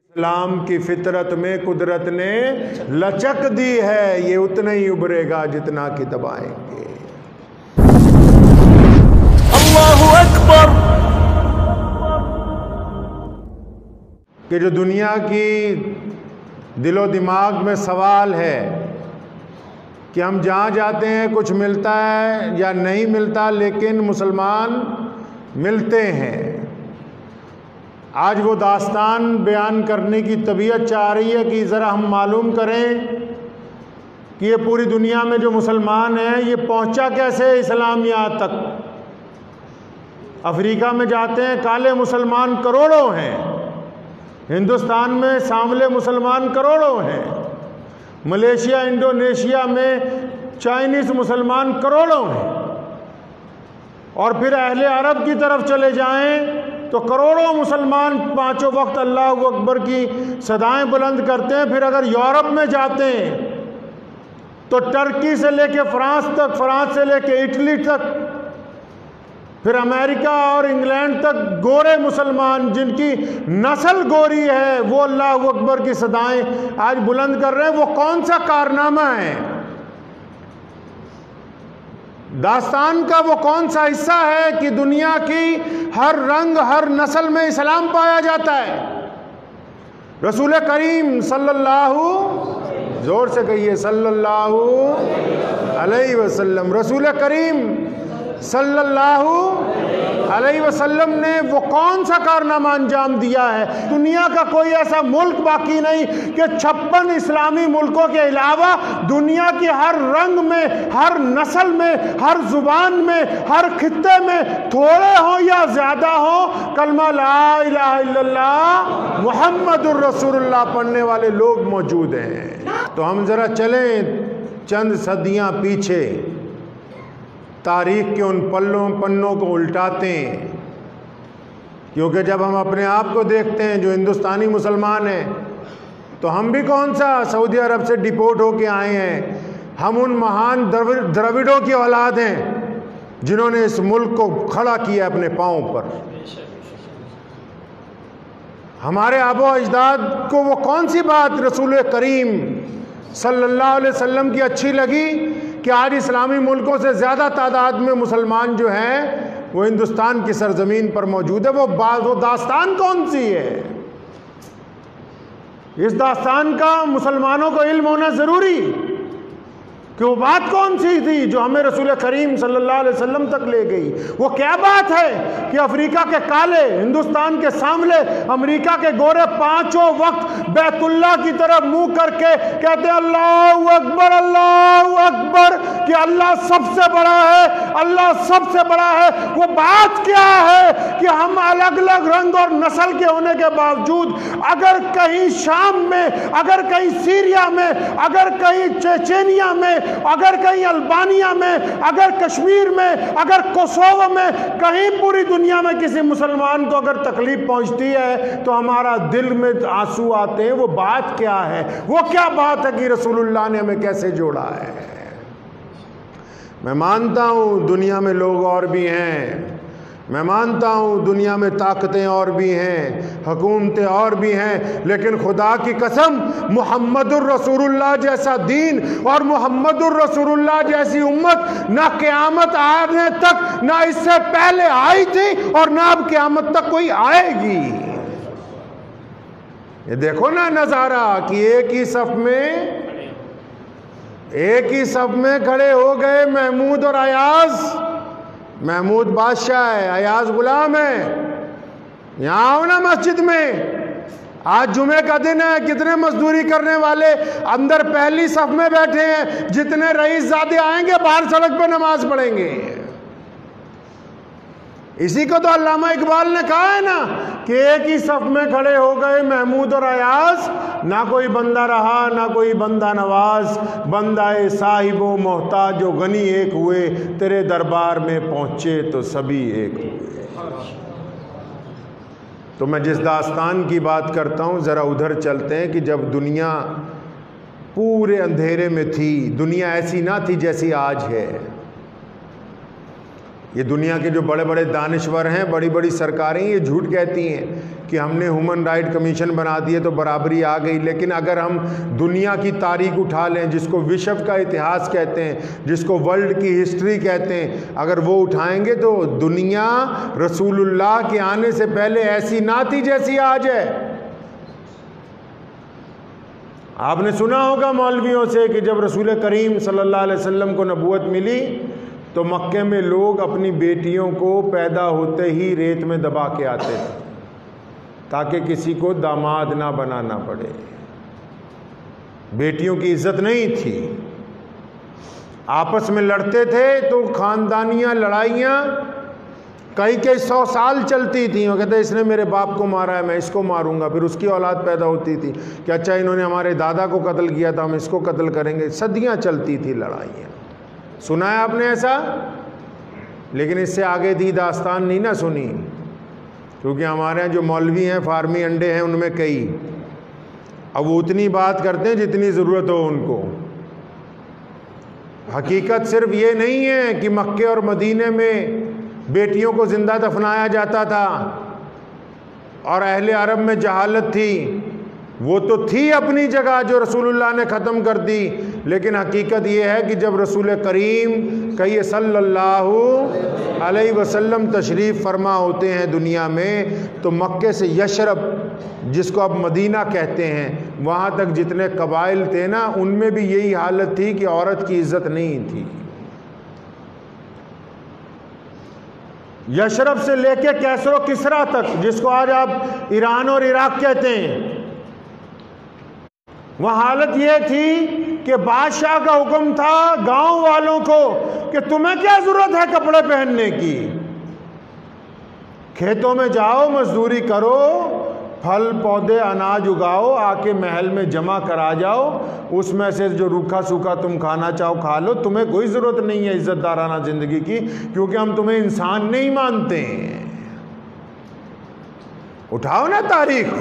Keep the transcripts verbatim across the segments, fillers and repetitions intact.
اسلام کی فطرت میں قدرت نے لچک دی ہے، یہ اتنا ہی ابھرے گا جتنا کہ دبائیں گے۔ اللہ اکبر۔ کہ جو دنیا کی دل و دماغ میں سوال ہے کہ ہم جہاں جاتے ہیں کچھ ملتا ہے یا نہیں ملتا، لیکن مسلمان ملتے ہیں۔ آج وہ داستان بیان کرنے کی طبیعت چاہ رہی ہے کہ ذرا ہم معلوم کریں کہ یہ پوری دنیا میں جو مسلمان ہیں یہ پہنچا کیسے اسلام یہاں تک۔ افریقہ میں جاتے ہیں کالے مسلمان کروڑوں ہیں، ہندوستان میں سانولے مسلمان کروڑوں ہیں، ملیشیا انڈونیشیا میں چائنیز مسلمان کروڑوں ہیں، اور پھر اہل عرب کی طرف چلے جائیں تو کروڑوں مسلمان پانچوں وقت اللہ اکبر کی صدائیں بلند کرتے ہیں۔ پھر اگر یورپ میں جاتے ہیں تو ٹرکی سے لے کے فرانس تک، فرانس سے لے کے اٹلی تک، پھر امریکہ اور انگلینڈ تک گورے مسلمان جن کی نسل گوری ہے وہ اللہ اکبر کی صدائیں آج بلند کر رہے ہیں۔ وہ کون سا کارنامہ ہے؟ داستان کا وہ کون سا حصہ ہے کہ دنیا کی ہر رنگ ہر نسل میں اسلام پایا جاتا ہے؟ رسول کریم صلی اللہ، زور سے کہیے، صلی اللہ علیہ وسلم، رسول کریم صلی اللہ علیہ وسلم نے وہ کون سا کارنامہ انجام دیا ہے؟ دنیا کا کوئی ایسا ملک باقی نہیں کہ چھپن اسلامی ملکوں کے علاوہ دنیا کی ہر رنگ میں، ہر نسل میں، ہر زبان میں، ہر خطے میں، تھوڑے ہوں یا زیادہ ہوں، کلمہ لا الہ الا اللہ محمد الرسول اللہ پڑھنے والے لوگ موجود ہیں۔ تو ہم ذرا چلیں چند صدیاں پیچھے، تاریخ کے ان پلوں پنوں کو الٹاتے ہیں، کیونکہ جب ہم اپنے آپ کو دیکھتے ہیں جو ہندوستانی مسلمان ہیں تو ہم بھی کون سا سعودی عرب سے ڈپورٹ ہو کے آئے ہیں۔ ہم ان مہان دراوڑوں کی اولاد ہیں جنہوں نے اس ملک کو کھڑا کیا اپنے پاؤں پر۔ ہمارے آبا و اجداد کو وہ کون سی بات رسول کریم صلی اللہ علیہ وسلم کی اچھی لگی کہ آج اسلامی ملکوں سے زیادہ تعداد میں مسلمان جو ہیں وہ ہندوستان کی سرزمین پر موجود ہے؟ وہ وہ داستان کون سی ہے؟ اس داستان کا مسلمانوں کو علم ہونا ضروری کہ وہ بات کون سی تھی جو ہمیں رسول کریم صلی اللہ علیہ وسلم تک لے گئی۔ وہ کیا بات ہے کہ افریقہ کے کالے، ہندوستان کے سانولے، امریکہ کے گورے پانچوں وقت بیت اللہ کی طرف منہ کر کے کہتے ہیں اللہ اکبر اللہ اکبر، کہ اللہ سب سے بڑا ہے، اللہ سب سے بڑا ہے۔ وہ بات کیا ہے کہ ہم الگ الگ رنگ اور نسل کے ہونے کے باوجود اگر کہیں شام میں، اگر کہیں سیریا میں، اگر کہیں چیچینیا میں، اگر کہیں البانیہ میں، اگر کشمیر میں، اگر کوسوو میں، کہیں پوری دنیا میں کسی مسلمان کو اگر تکلیف پہنچتی ہے تو ہمارا دل میں آنسو آتے ہیں۔ وہ بات کیا ہے؟ وہ کیا بات ہے کہ رسول اللہ نے ہمیں کیسے جوڑا ہے؟ میں مانتا ہوں دنیا میں لوگ اور بھی ہیں، میں مانتا ہوں دنیا میں طاقتیں اور بھی ہیں، حکومتیں اور بھی ہیں، لیکن خدا کی قسم محمد الرسول اللہ جیسا دین اور محمد الرسول اللہ جیسی امت نہ قیامت آنے تک، نہ اس سے پہلے آئی تھی اور نہ اب قیامت تک کوئی آئے گی۔ یہ دیکھو نا نظارہ کہ ایک ہی صف میں ایک ہی صف میں کھڑے ہو گئے محمود اور ایاز۔ محمود بادشاہ ہے، ایاز غلام ہے۔ یہاں آؤ نا مسجد میں، آج جمعے کا دن ہے، کتنے مزدوری کرنے والے اندر پہلی صف میں بیٹھے ہیں، جتنے رئیس زادے آئیں گے باہر سڑک پہ نماز پڑھیں گے۔ اسی کو تو علامہ اقبال نے کہا ہے نا کہ ایک ہی صف میں کھڑے ہو گئے محمود اور ایاز، نہ کوئی بندہ رہا نہ کوئی بندہ نواز، بندہ صاحب و محتاج و غنی ایک ہوئے، تیرے دربار میں پہنچے تو سبھی ایک ہوئے۔ تو میں جس داستان کی بات کرتا ہوں ذرا ادھر چلتے ہیں کہ جب دنیا پورے اندھیرے میں تھی، دنیا ایسی نہ تھی جیسی آج ہے۔ یہ دنیا کے جو بڑے بڑے دانشور ہیں، بڑی بڑی سرکاریں، یہ جھوٹ کہتی ہیں کہ ہم نے ہیومن رائٹ کمیشن بنا دیے تو برابری آ گئی. لیکن اگر ہم دنیا کی تاریخ اٹھا لیں، جس کو وشو کا اتہاس کہتے ہیں، جس کو ورلڈ کی ہسٹری کہتے ہیں، اگر وہ اٹھائیں گے تو دنیا رسول اللہ کے آنے سے پہلے ایسی نہ تھی جیسی آج ہے. آپ نے سنا ہوگا مولویوں سے کہ جب رسول کریم صلی اللہ علیہ وسلم کو نبوت ملی تو مکے میں لوگ اپنی بیٹیوں کو پیدا ہوتے ہی ریت میں دبا کے آتے تھے تاکہ کسی کو داماد نہ بنانا پڑے. بیٹیوں کی عزت نہیں تھی، آپس میں لڑتے تھے تو خاندانیاں لڑائیاں کئی کئی سو سال چلتی تھیں. وہ کہتے اس نے میرے باپ کو مارا ہے، میں اس کو ماروں گا. پھر اس کی اولاد پیدا ہوتی تھی کہ اچھا انہوں نے ہمارے دادا کو قتل کیا تھا، ہم اس کو قتل کریں گے. صدیاں چلتی تھی لڑائیاں. سنا ہے آپ نے ایسا؟ لیکن اس سے آگے دی داستان نہیں نہ سنی، کیونکہ ہمارے یہاں جو مولوی ہیں فارمی انڈے ہیں ان میں کئی، اب وہ اتنی بات کرتے ہیں جتنی ضرورت ہو ان کو. حقیقت صرف یہ نہیں ہے کہ مکے اور مدینے میں بیٹیوں کو زندہ دفنایا جاتا تھا اور اہل عرب میں جہالت تھی. وہ تو تھی اپنی جگہ جو رسول اللہ نے ختم کر دی، لیکن حقیقت یہ ہے کہ جب رسول کریم کہیے صلی اللہ علیہ وسلم تشریف فرما ہوتے ہیں دنیا میں تو مکے سے یشرب، جس کو اب مدینہ کہتے ہیں، وہاں تک جتنے قبائل تھے نا ان میں بھی یہی حالت تھی کہ عورت کی عزت نہیں تھی. یشرب سے لے کے کیسر و کسرا تک، جس کو آج آپ ایران اور عراق کہتے ہیں، وہ حالت یہ تھی کہ بادشاہ کا حکم تھا گاؤں والوں کو کہ تمہیں کیا ضرورت ہے کپڑے پہننے کی، کھیتوں میں جاؤ، مزدوری کرو، پھل پودے اناج اگاؤ، آ کے محل میں جمع کرا جاؤ، اس میں سے جو روکھا سوکھا تم کھانا چاہو کھا لو، تمہیں کوئی ضرورت نہیں ہے عزت دارانہ زندگی کی، کیونکہ ہم تمہیں انسان نہیں مانتے ہیں. اٹھاؤ نا تاریخ،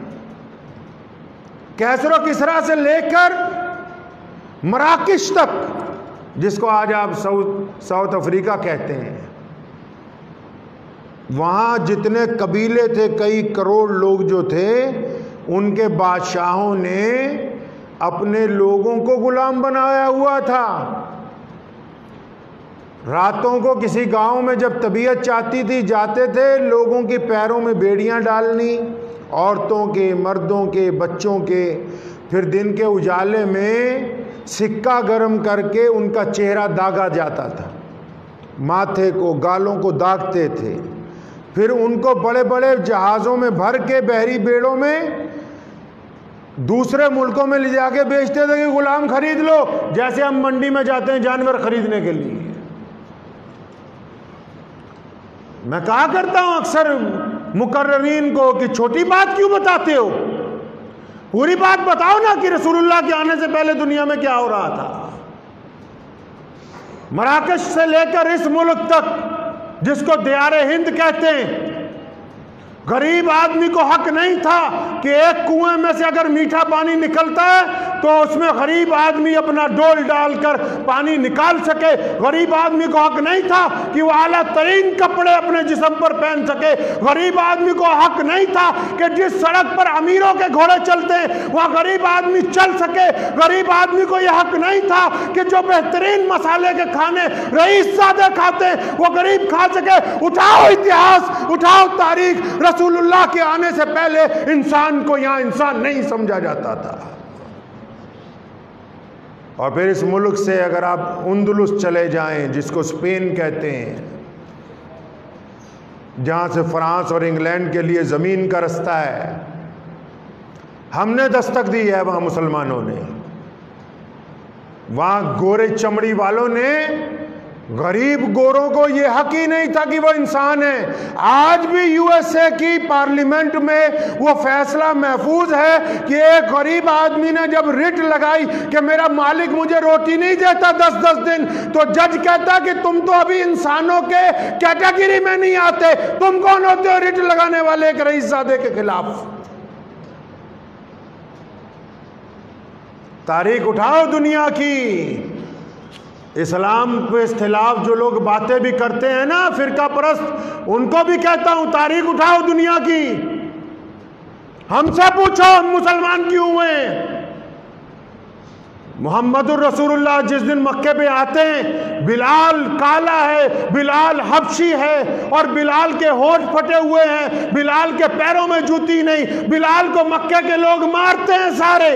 کیسر و کسرا سے لے کر مراکش تک، جس کو آج آپ ساؤتھ ساؤتھ افریقہ کہتے ہیں، وہاں جتنے قبیلے تھے، کئی کروڑ لوگ جو تھے، ان کے بادشاہوں نے اپنے لوگوں کو غلام بنایا ہوا تھا. راتوں کو کسی گاؤں میں جب طبیعت چاہتی تھی جاتے تھے، لوگوں کے پیروں میں بیڑیاں ڈالنی، عورتوں کے، مردوں کے، بچوں کے. پھر دن کے اجالے میں سکہ گرم کر کے ان کا چہرہ داغا جاتا تھا، ماتھے کو، گالوں کو داغتے تھے. پھر ان کو بڑے بڑے جہازوں میں بھر کے بحری بیڑوں میں دوسرے ملکوں میں لے جا کے بیچتے تھے کہ غلام خرید لو، جیسے ہم منڈی میں جاتے ہیں جانور خریدنے کے لیے. میں کہا کرتا ہوں اکثر مقررین کو کہ چھوٹی بات کیوں بتاتے ہو، پوری بات بتاؤ نا کہ رسول اللہ کے آنے سے پہلے دنیا میں کیا ہو رہا تھا. مراکش سے لے کر اس ملک تک جس کو دیار ہند کہتے ہیں، غریب آدمی کو حق نہیں تھا کہ ایک کنویں میں سے اگر میٹھا پانی نکلتا ہے تو اس میں غریب آدمی اپنا ڈول ڈال کر پانی نکال سکے. غریب آدمی کو حق نہیں تھا کہ وہ اعلیٰ ترین کپڑے اپنے جسم پر پہن سکے. غریب آدمی کو حق نہیں تھا کہ جس سڑک پر امیروں کے گھوڑے چلتے ہیں وہاں غریب آدمی چل سکے. غریب آدمی کو یہ حق نہیں تھا کہ جو بہترین مسالے کے کھانے رئیس زادے کھاتے ہیں وہ غریب کھا سکے. اٹھاؤ اتہاس، اٹھاؤ تاریخ. رسول اللہ کے آنے سے پہلے انسان کو یہاں انسان نہیں سمجھا جاتا تھا. اور پھر اس ملک سے اگر آپ اندلس چلے جائیں، جس کو اسپین کہتے ہیں، جہاں سے فرانس اور انگلینڈ کے لیے زمین کا رستہ ہے، ہم نے دستک دی ہے وہاں مسلمانوں نے. وہاں گورے چمڑی والوں نے غریب گوروں کو یہ حق ہی نہیں تھا کہ وہ انسان ہیں. آج بھی یو ایس اے کی پارلیمنٹ میں وہ فیصلہ محفوظ ہے کہ ایک غریب آدمی نے جب رٹ لگائی کہ میرا مالک مجھے روٹی نہیں دیتا دس دس دن، تو جج کہتا کہ تم تو ابھی انسانوں کے کیٹیگری میں نہیں آتے، تم کون ہوتے ہو رٹ لگانے والے ایک رئیس زادے کے خلاف. تاریخ اٹھاؤ دنیا کی. اسلام پہ اختلاف جو لوگ باتیں بھی کرتے ہیں نا فرقہ پرست، ان کو بھی کہتا ہوں تاریخ اٹھاؤ دنیا کی، ہم سے پوچھو ہم مسلمان کیوں ہوئے؟ محمد الرسول اللہ جس دن مکے پہ آتے ہیں، بلال کالا ہے، بلال حبشی ہے، اور بلال کے ہونٹ پھٹے ہوئے ہیں، بلال کے پیروں میں جوتی نہیں، بلال کو مکے کے لوگ مارتے ہیں سارے۔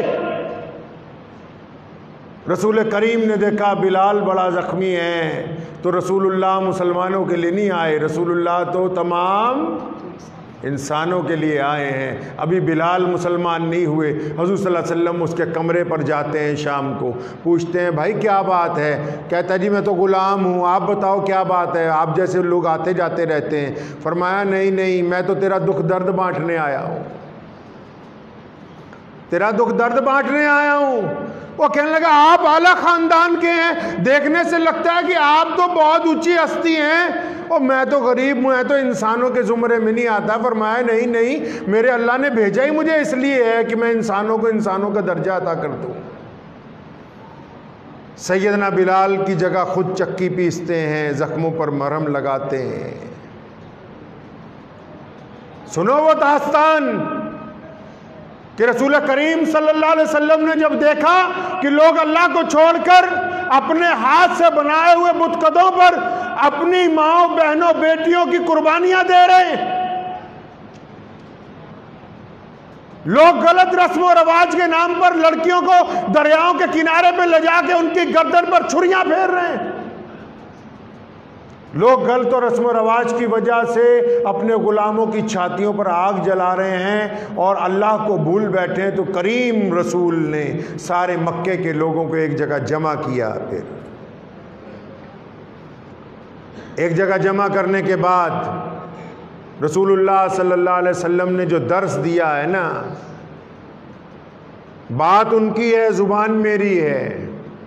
رسول کریم نے دیکھا بلال بڑا زخمی ہے، تو رسول اللہ مسلمانوں کے لیے نہیں آئے، رسول اللہ تو تمام انسانوں کے لیے آئے ہیں۔ ابھی بلال مسلمان نہیں ہوئے، حضور صلی اللہ علیہ وسلم اس کے کمرے پر جاتے ہیں شام کو، پوچھتے ہیں بھائی کیا بات ہے؟ کہتا ہے جی میں تو غلام ہوں، آپ بتاؤ کیا بات ہے، آپ جیسے لوگ آتے جاتے رہتے ہیں۔ فرمایا نہیں نہیں، میں تو تیرا دکھ درد بانٹنے آیا ہوں، تیرا دکھ درد بانٹنے آیا ہوں۔ وہ کہنے لگا آپ اعلیٰ خاندان کے ہیں، دیکھنے سے لگتا ہے کہ آپ تو بہت اونچی ہستی ہیں، اور میں تو غریب ہوں، میں تو انسانوں کے زمرے میں نہیں آتا۔ فرمایا نہیں نہیں، میرے اللہ نے بھیجا ہی مجھے اس لیے ہے کہ میں انسانوں کو انسانوں کا درجہ عطا کر دوں۔ سیدنا بلال کی جگہ خود چکی پیستے ہیں، زخموں پر مرہم لگاتے ہیں۔ سنو وہ داستان کہ رسول کریم صلی اللہ علیہ وسلم نے جب دیکھا کہ لوگ اللہ کو چھوڑ کر اپنے ہاتھ سے بنائے ہوئے بتکدوں پر اپنی ماؤں بہنوں بیٹیوں کی قربانیاں دے رہے ہیں، لوگ غلط رسم و رواج کے نام پر لڑکیوں کو دریاؤں کے کنارے پہ لے جا کے ان کی گردن پر چھریاں پھیر رہے ہیں، لوگ غلط و رسم و رواج کی وجہ سے اپنے غلاموں کی چھاتیوں پر آگ جلا رہے ہیں اور اللہ کو بھول بیٹھے ہیں، تو کریم رسول نے سارے مکے کے لوگوں کو ایک جگہ جمع کیا۔ پھر ایک جگہ جمع کرنے کے بعد رسول اللہ صلی اللہ علیہ وسلم نے جو درس دیا ہے نا، بات ان کی ہے، زبان میری ہے،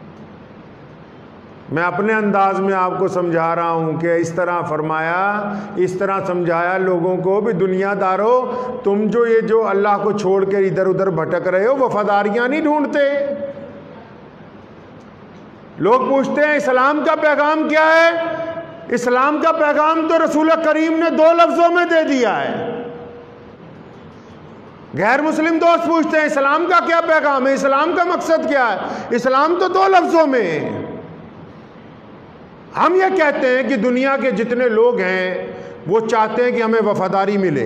میں اپنے انداز میں آپ کو سمجھا رہا ہوں کہ اس طرح فرمایا، اس طرح سمجھایا لوگوں کو بھی دنیا دارو، تم جو یہ جو اللہ کو چھوڑ کے ادھر ادھر بھٹک رہے ہو وفاداریاں نہیں ڈھونڈتے۔ لوگ پوچھتے ہیں اسلام کا پیغام کیا ہے؟ اسلام کا پیغام تو رسول کریم نے دو لفظوں میں دے دیا ہے۔ غیر مسلم دوست پوچھتے ہیں اسلام کا کیا پیغام ہے، اسلام کا مقصد کیا ہے؟ اسلام تو دو لفظوں میں ہے۔ ہم یہ کہتے ہیں کہ دنیا کے جتنے لوگ ہیں وہ چاہتے ہیں کہ ہمیں وفاداری ملے۔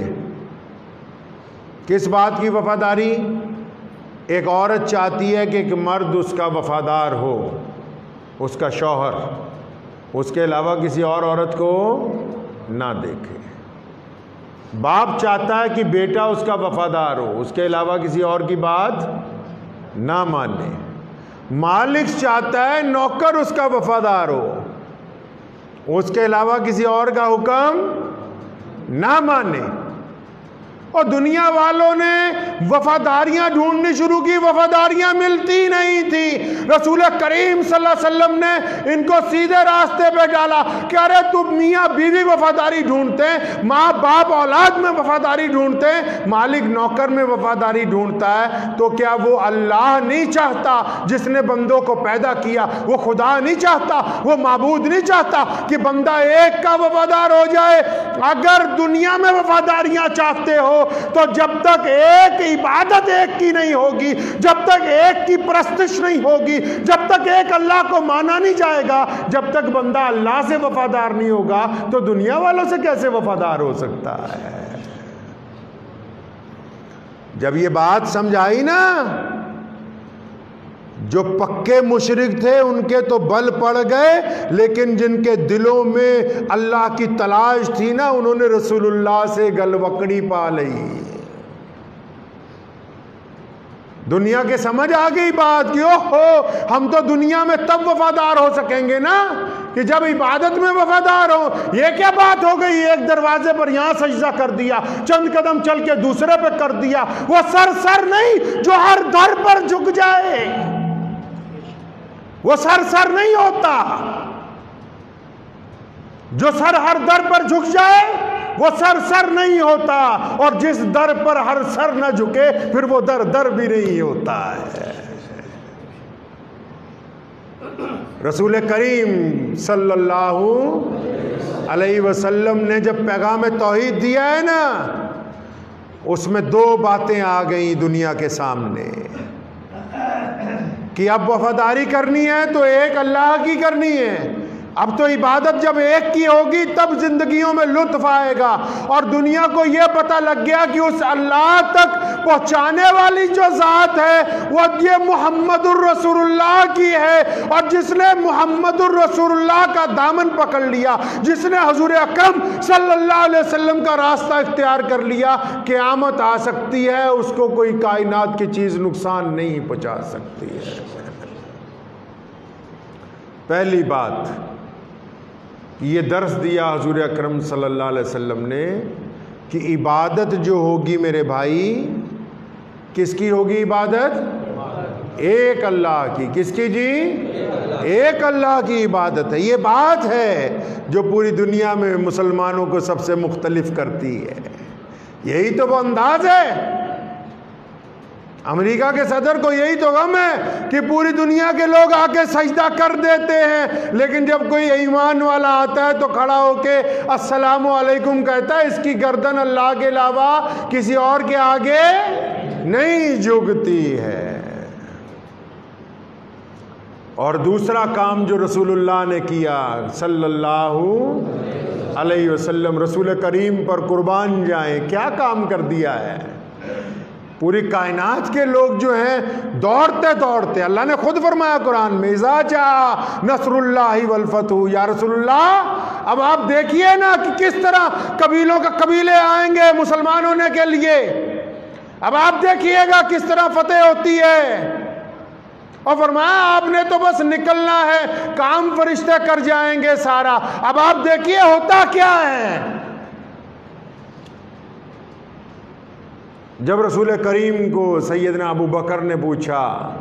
کس بات کی وفاداری؟ ایک عورت چاہتی ہے کہ ایک مرد اس کا وفادار ہو، اس کا شوہر، اس کے علاوہ کسی اور عورت کو نہ دیکھے۔ باپ چاہتا ہے کہ بیٹا اس کا وفادار ہو، اس کے علاوہ کسی اور کی بات نہ مانے۔ مالک چاہتا ہے نوکر اس کا وفادار ہو، اس کے علاوہ کسی اور کا حکم نہ مانے۔ اور دنیا والوں نے وفاداریاں ڈھونڈنی شروع کی، وفاداریاں ملتی نہیں تھی۔ رسول کریم صلی اللہ علیہ وسلم نے ان کو سیدھے راستے پہ ڈالا کہ ارے تم میاں بیوی وفاداری ڈھونڈتے ہیں، ماں باپ اولاد میں وفاداری ڈھونڈتے ہیں، مالک نوکر میں وفاداری ڈھونڈتا ہے، تو کیا وہ اللہ نہیں چاہتا جس نے بندوں کو پیدا کیا؟ وہ خدا نہیں چاہتا، وہ معبود نہیں چاہتا کہ بندہ ایک کا وفادار ہو جائے؟ اگر دنیا میں وفاداریاں چاہتے ہو تو جب تک ایک عبادت ایک کی نہیں ہوگی، جب تک ایک کی پرستش نہیں ہوگی، جب تک ایک اللہ کو مانا نہیں جائے گا، جب تک بندہ اللہ سے وفادار نہیں ہوگا تو دنیا والوں سے کیسے وفادار ہو سکتا ہے؟ جب یہ بات سمجھائی نا، جو پکے مشرک تھے ان کے تو بل پڑ گئے، لیکن جن کے دلوں میں اللہ کی تلاش تھی نا، انہوں نے رسول اللہ سے گلوکڑی پا لئی۔ دنیا کے سمجھ آ گئی بات کہ اوہو ہم تو دنیا میں تب وفادار ہو سکیں گے نا کہ جب عبادت میں وفادار ہو۔ یہ کیا بات ہو گئی؟ ایک دروازے پر یہاں سجدہ کر دیا، چند قدم چل کے دوسرے پہ کر دیا۔ وہ سر سر نہیں جو ہر در پر جھک جائے، وہ سر سر نہیں ہوتا۔ جو سر ہر در پر جھک جائے وہ سر سر نہیں ہوتا، اور جس در پر ہر سر نہ جھکے پھر وہ در در بھی نہیں ہوتا ہے۔ رسول کریم صلی اللہ علیہ وسلم نے جب پیغام توحید دیا ہے نا، اس میں دو باتیں آ گئیں دنیا کے سامنے کہ اب وفاداری کرنی ہے تو ایک اللہ کی کرنی ہے. اب تو عبادت جب ایک کی ہوگی تب زندگیوں میں لطف آئے گا، اور دنیا کو یہ پتہ لگ گیا کہ اس اللہ تک پہنچانے والی جو ذات ہے وہ یہ محمد الرسول اللہ کی ہے. اور جس نے محمد الرسول اللہ کا دامن پکڑ لیا، جس نے حضور اکرم صلی اللہ علیہ وسلم کا راستہ اختیار کر لیا، قیامت آ سکتی ہے، اس کو کوئی کائنات کی چیز نقصان نہیں پہنچا سکتی ہے. پہلی بات یہ درس دیا حضور اکرم صلی اللہ علیہ وسلم نے کہ عبادت جو ہوگی میرے بھائی، کس کی ہوگی عبادت؟ ایک اللہ کی. کس کی جی؟ ایک اللہ کی عبادت ہے. یہ بات ہے جو پوری دنیا میں مسلمانوں کو سب سے مختلف کرتی ہے. یہی تو وہ انداز ہے. امریکہ کے صدر کو یہی تو غم ہے کہ پوری دنیا کے لوگ آ کے سجدہ کر دیتے ہیں، لیکن جب کوئی ایمان والا آتا ہے تو کھڑا ہو کے السلام علیکم کہتا ہے. اس کی گردن اللہ کے علاوہ کسی اور کے آگے نہیں جھکتی ہے. اور دوسرا کام جو رسول اللہ نے کیا صلی اللہ علیہ وسلم، رسول کریم پر قربان جائیں، کیا کام کر دیا ہے. پوری کائنات کے لوگ جو ہیں دوڑتے دوڑتے، اللہ نے خود فرمایا قرآن میں اذا جاء نصر اللہ والفتح. یا رسول اللہ اب آپ دیکھیے نا کہ کس طرح قبیلوں کا قبیلے آئیں گے مسلمان ہونے کے لیے. اب آپ دیکھیے گا کس طرح فتح ہوتی ہے. اور فرمایا آپ نے تو بس نکلنا ہے، کام فرشتے کر جائیں گے سارا. اب آپ دیکھیے ہوتا کیا ہے. جب رسول کریم کو سیدنا ابو بکر نے پوچھا،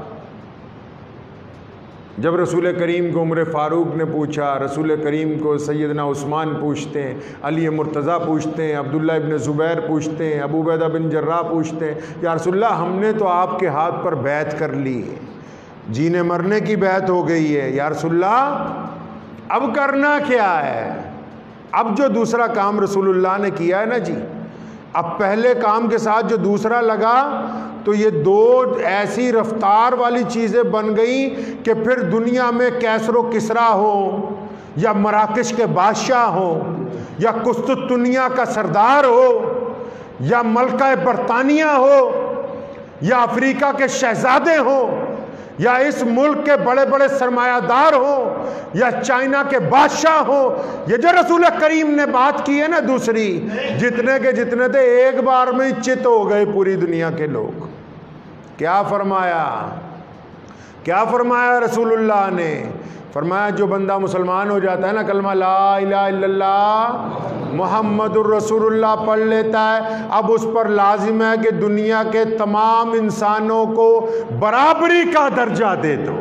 جب رسول کریم کو عمر فاروق نے پوچھا، رسول کریم کو سیدنا عثمان پوچھتے ہیں، علی مرتضیٰ پوچھتے ہیں، عبداللہ ابن زبیر پوچھتے ہیں، ابو عبیدہ بن جراح پوچھتے ہیں، یا رسول اللہ ہم نے تو آپ کے ہاتھ پر بیعت کر لی، جینے مرنے کی بیعت ہو گئی ہے، یا رسول اللہ اب کرنا کیا ہے. اب جو دوسرا کام رسول اللہ نے کیا ہے نا جی، اب پہلے کام کے ساتھ جو دوسرا لگا تو یہ دو ایسی رفتار والی چیزیں بن گئیں کہ پھر دنیا میں کیسر و کسرا ہو، یا مراکش کے بادشاہ ہو، یا قسطنطنیہ کا سردار ہو، یا ملکہ برطانیہ ہو، یا افریقہ کے شہزادے ہوں، یا اس ملک کے بڑے بڑے سرمایہ دار ہوں، یا چائنا کے بادشاہ ہوں. یہ جو رسول کریم نے بات کی ہے نا دوسری، جتنے کے جتنے تھے ایک بار میں چت ہو گئے پوری دنیا کے لوگ. کیا فرمایا؟ کیا فرمایا رسول اللہ نے؟ فرمایا جو بندہ مسلمان ہو جاتا ہے نا، کلمہ لا الہ الا اللہ محمد الرسول اللہ پڑھ لیتا ہے، اب اس پر لازم ہے کہ دنیا کے تمام انسانوں کو برابری کا درجہ دے دو.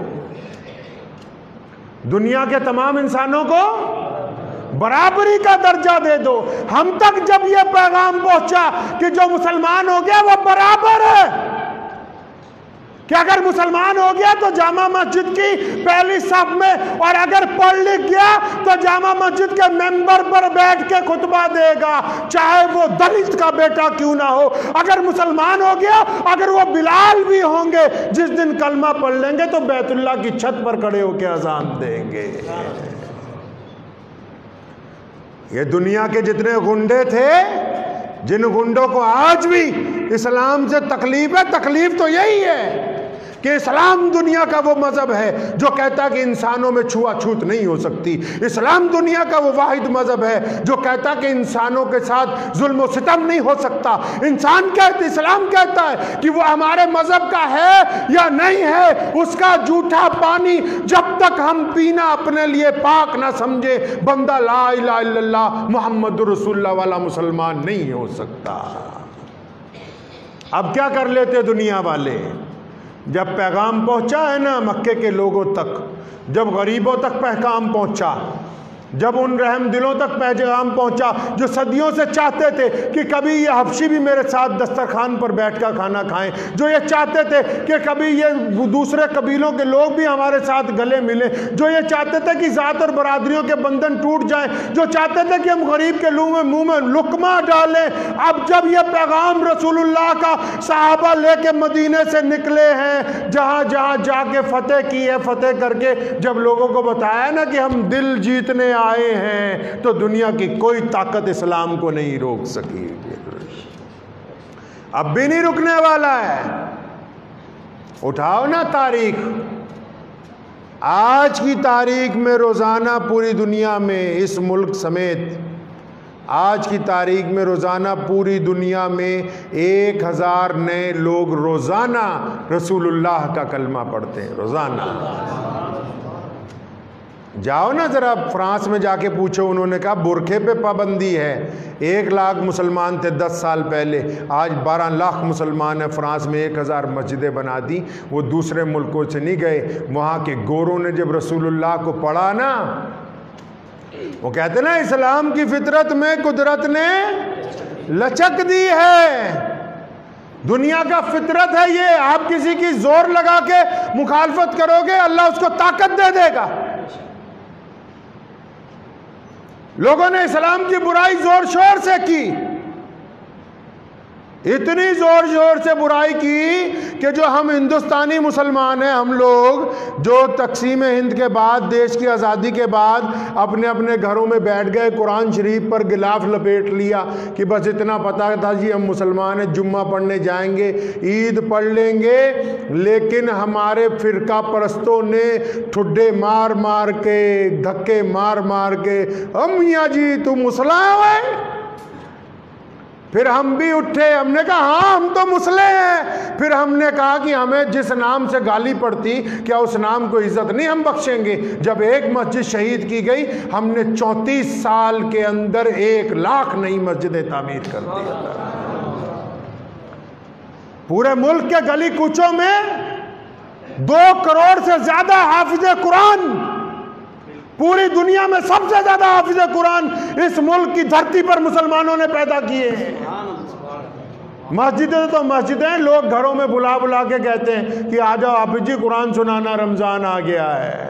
دنیا کے تمام انسانوں کو برابری کا درجہ دے دو. ہم تک جب یہ پیغام پہنچا کہ جو مسلمان ہو گیا وہ برابر ہے، کہ اگر مسلمان ہو گیا تو جامع مسجد کی پہلی صف میں، اور اگر پڑھ لکھ گیا تو جامع مسجد کے ممبر پر بیٹھ کے خطبہ دے گا، چاہے وہ دلت کا بیٹا کیوں نہ ہو. اگر مسلمان ہو گیا، اگر وہ بلال بھی ہوں گے، جس دن کلمہ پڑھ لیں گے تو بیت اللہ کی چھت پر کھڑے ہو کے اذان دیں گے. یہ دنیا کے جتنے گنڈے تھے، جن گنڈوں کو آج بھی اسلام سے تکلیف ہے، تکلیف تو یہی ہے کہ اسلام دنیا کا وہ مذہب ہے جو کہتا ہے کہ انسانوں میں چھوا چھوت نہیں ہو سکتی. اسلام دنیا کا وہ واحد مذہب ہے جو کہتا ہے کہ انسانوں کے ساتھ ظلم و ستم نہیں ہو سکتا. انسان کہتا، اسلام کہتا ہے کہ وہ ہمارے مذہب کا ہے یا نہیں ہے، اس کا جھوٹا پانی جب تک ہم پینا اپنے لیے پاک نہ سمجھے، بندہ لا الہ الا اللہ محمد رسول اللہ والا مسلمان نہیں ہو سکتا. اب کیا کر لیتے دنیا والے؟ جب پیغام پہنچا ہے نا مکے کے لوگوں تک، جب غریبوں تک پیغام پہنچا، جب ان رحم دلوں تک پیغام پہنچا جو صدیوں سے چاہتے تھے کہ کبھی یہ حبشی بھی میرے ساتھ دسترخوان پر بیٹھ کر کھانا کھائیں، جو یہ چاہتے تھے کہ کبھی یہ دوسرے قبیلوں کے لوگ بھی ہمارے ساتھ گلے ملیں، جو یہ چاہتے تھے کہ ذات اور برادریوں کے بندھن ٹوٹ جائیں، جو چاہتے تھے کہ ہم غریب کے منہ میں منہ میں لقمہ ڈالیں، اب جب یہ پیغام رسول اللہ کا صحابہ لے کے مدینے سے نکلے ہیں، جہاں جہاں جا کے فتح کی ہے، فتح کر کے جب لوگوں کو بتایا نا کہ ہم دل جیتنے آئے ہیں، تو دنیا کی کوئی طاقت اسلام کو نہیں روک سکی، اب بھی نہیں رکنے والا ہے۔ اٹھاؤ نا تاریخ، آج کی تاریخ میں روزانہ پوری دنیا میں اس ملک سمیت آج کی تاریخ میں روزانہ پوری دنیا میں ایک ہزار نئے لوگ روزانہ رسول اللہ کا کلمہ پڑھتے ہیں، روزانہ۔ جاؤ نا ذرا فرانس میں جا کے پوچھو، انہوں نے کہا برقعے پہ پابندی ہے، ایک لاکھ مسلمان تھے دس سال پہلے، آج بارہ لاکھ مسلمان ہیں، فرانس میں ایک ہزار مسجدیں بنا دی۔ وہ دوسرے ملکوں سے نہیں گئے، وہاں کے گوروں نے جب رسول اللہ کو پڑھا نا، وہ کہتے نا اسلام کی فطرت میں قدرت نے لچک دی ہے، دنیا کا فطرت ہے یہ، آپ کسی کی زور لگا کے مخالفت کرو گے اللہ اس کو طاقت دے دے گا۔ لوگوں نے اسلام کی برائی زور شور سے کی، اتنی زور شور سے برائی کی کہ جو ہم ہندوستانی مسلمان ہیں، ہم لوگ جو تقسیم ہند کے بعد، دیش کی آزادی کے بعد اپنے اپنے گھروں میں بیٹھ گئے، قرآن شریف پر غلاف لپیٹ لیا کہ بس اتنا پتہ تھا جی ہم مسلمان ہیں، جمعہ پڑھنے جائیں گے، عید پڑھ لیں گے، لیکن ہمارے فرقہ پرستوں نے ٹھڈے مار مار کے، دھکے مار مار کے، ہم میاں جی تم مسلح ہوئے؟ پھر ہم بھی اٹھے، ہم نے کہا ہاں ہم تو مسلح ہیں، پھر ہم نے کہا کہ ہمیں جس نام سے گالی پڑتی کیا اس نام کو عزت نہیں ہم بخشیں گے۔ جب ایک مسجد شہید کی گئی، ہم نے چونتیس سال کے اندر ایک لاکھ نئی مسجدیں تعمیر کر دی۔ پورے ملک کے گلی کوچوں میں دو کروڑ سے زیادہ حافظ قرآن، پوری دنیا میں سب سے زیادہ حافظ قرآن اس ملک کی دھرتی پر مسلمانوں نے پیدا کیے ہیں۔ مسجدیں تو مسجدیں، لوگ گھروں میں بلا بلا کے کہتے ہیں کہ آ جاؤ حافظ جی قرآن سنانا، رمضان آ گیا ہے۔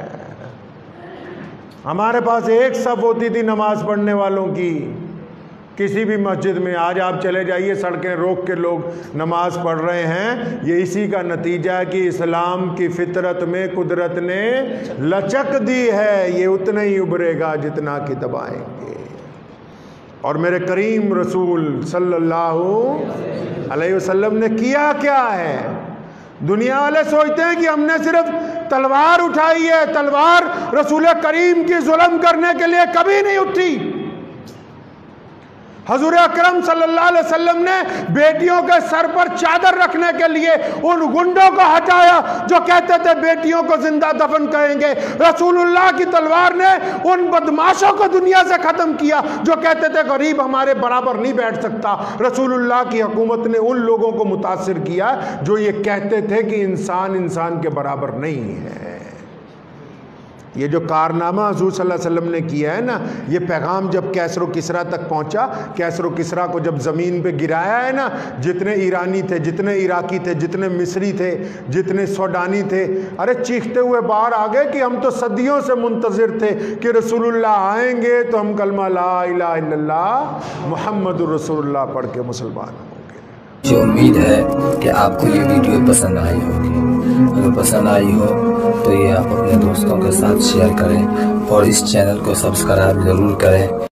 ہمارے پاس ایک صف ہوتی تھی نماز پڑھنے والوں کی کسی بھی مسجد میں، آج آپ چلے جائیے سڑکیں روک کے لوگ نماز پڑھ رہے ہیں۔ یہ اسی کا نتیجہ ہے کہ اسلام کی فطرت میں قدرت نے لچک دی ہے، یہ اتنا ہی ابھرے گا جتنا کہ دبائیں گے۔ اور میرے کریم رسول صلی اللہ علیہ وسلم نے کیا کیا ہے؟ دنیا والے سوچتے ہیں کہ ہم نے صرف تلوار اٹھائی ہے، تلوار رسول کریم کی ظلم کرنے کے لیے کبھی نہیں اٹھی۔ حضور اکرم صلی اللہ علیہ وسلم نے بیٹیوں کے سر پر چادر رکھنے کے لیے ان گنڈوں کو ہٹایا جو کہتے تھے بیٹیوں کو زندہ دفن کریں گے۔ رسول اللہ کی تلوار نے ان بدماشوں کو دنیا سے ختم کیا جو کہتے تھے غریب ہمارے برابر نہیں بیٹھ سکتا۔ رسول اللہ کی حکومت نے ان لوگوں کو متاثر کیا جو یہ کہتے تھے کہ انسان انسان کے برابر نہیں ہے۔ یہ جو کارنامہ حضور صلی اللہ علیہ وسلم نے کیا ہے نا، یہ پیغام جب کیسر و کسریٰ تک پہنچا، کیسر و کسریٰ کو جب زمین پہ گرایا ہے نا، جتنے ایرانی تھے، جتنے عراقی تھے، جتنے مصری تھے، جتنے سوڈانی تھے، ارے چیختے ہوئے باہر آ گئے کہ ہم تو صدیوں سے منتظر تھے کہ رسول اللہ آئیں گے تو ہم کلمہ لا الہ الا اللہ محمد الرسول اللہ پڑھ کے مسلمان ہوں گے۔ مجھے امید ہے کہ آپ کو یہ ویڈیو پسند آئی ہوگی۔ اگر پسند آئی ہو تو یہ آپ اپنے دوستوں کے ساتھ شیئر کریں اور اس چینل کو سبسکرائب ضرور کریں۔